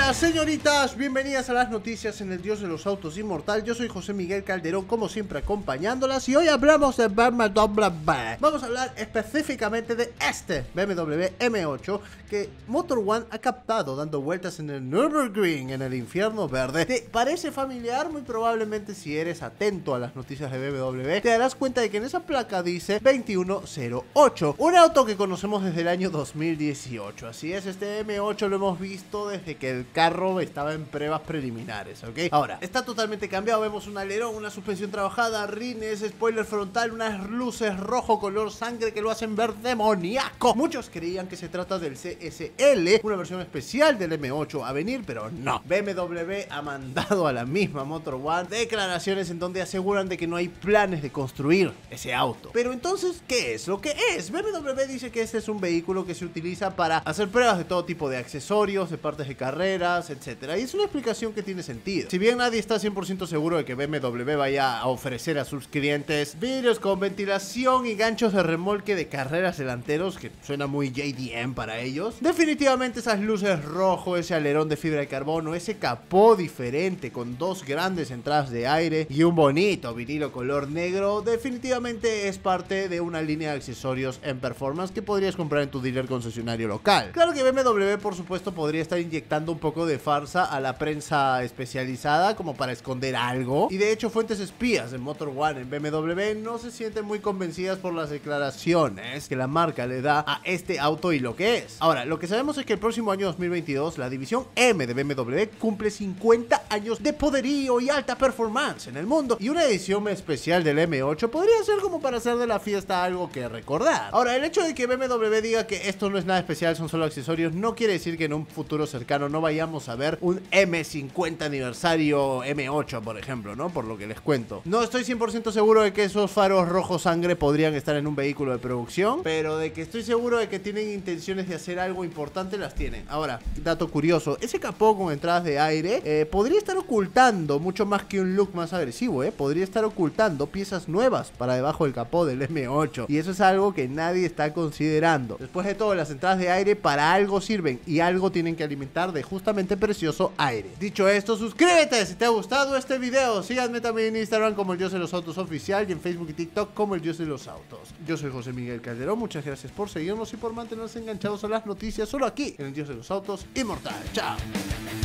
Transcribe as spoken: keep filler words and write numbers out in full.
Señoras, señoritas, bienvenidas a las noticias en el Dios de los Autos Inmortal. Yo soy José Miguel Calderón, como siempre acompañándolas, y hoy hablamos de B M W. Vamos a hablar específicamente de este B M W M ocho que Motor One ha captado dando vueltas en el Nürburgring, en el infierno verde. ¿Te parece familiar? Muy probablemente, si eres atento a las noticias de B M W, te darás cuenta de que en esa placa dice veintiuno cero ocho, un auto que conocemos desde el año dos mil dieciocho. Así es, este M ocho lo hemos visto desde que el carro estaba en pruebas preliminares, ¿ok? Ahora, está totalmente cambiado. Vemos un alerón, una suspensión trabajada, rines, spoiler frontal, unas luces rojo color sangre que lo hacen ver demoníaco. Muchos creían que se trata del C S L, una versión especial del M ocho a venir, pero no. B M W ha mandado a la misma Motor One declaraciones en donde aseguran de que no hay planes de construir ese auto. Pero entonces, ¿qué es lo que es? B M W dice que este es un vehículo que se utiliza para hacer pruebas de todo tipo de accesorios, de partes de carreras, etcétera. Y es una explicación que tiene sentido. Si bien nadie está cien por ciento seguro de que B M W vaya a ofrecer a sus clientes vidrios con ventilación y ganchos de remolque de carreras delanteros, que suena muy J D M para ellos, definitivamente esas luces rojo, ese alerón de fibra de carbono, ese capó diferente con dos grandes entradas de aire y un bonito vinilo color negro, definitivamente es parte de una línea de accesorios en performance que podrías comprar en tu dealer concesionario local. Claro que B M W, por supuesto, podría estar inyectando un poco de farsa a la prensa especializada como para esconder algo, y de hecho fuentes espías de Motor One en B M W no se sienten muy convencidas por las declaraciones que la marca le da a este auto y lo que es. Ahora, lo que sabemos es que el próximo año dos mil veintidós la división M de B M W cumple cincuenta años de poderío y alta performance en el mundo, y una edición especial del M ocho podría ser como para hacer de la fiesta algo que recordar. Ahora, el hecho de que B M W diga que esto no es nada especial, son solo accesorios, no quiere decir que en un futuro cercano no vayamos a ver un M cincuenta aniversario M ocho, por ejemplo, ¿no? Por lo que les cuento. No estoy cien por ciento seguro de que esos faros rojo sangre podrían estar en un vehículo de producción, pero de que estoy seguro de que tienen intenciones de hacer algo importante, las tienen. Ahora, dato curioso, ese capó con entradas de aire eh, podría estar ocultando mucho más que un look más agresivo, ¿eh? Podría estar ocultando piezas nuevas para debajo del capó del M ocho, y eso es algo que nadie está considerando. Después de todo, las entradas de aire para algo sirven y algo tienen que alimentar de justamente precioso aire. Dicho esto, suscríbete si te ha gustado este video. Síganme también en Instagram como el Dios de los Autos Oficial y en Facebook y TikTok como el Dios de los Autos. Yo soy José Miguel Calderón, muchas gracias por seguirnos y por mantenerse enganchados a las noticias solo aquí en el Dios de los Autos Inmortal. Chao.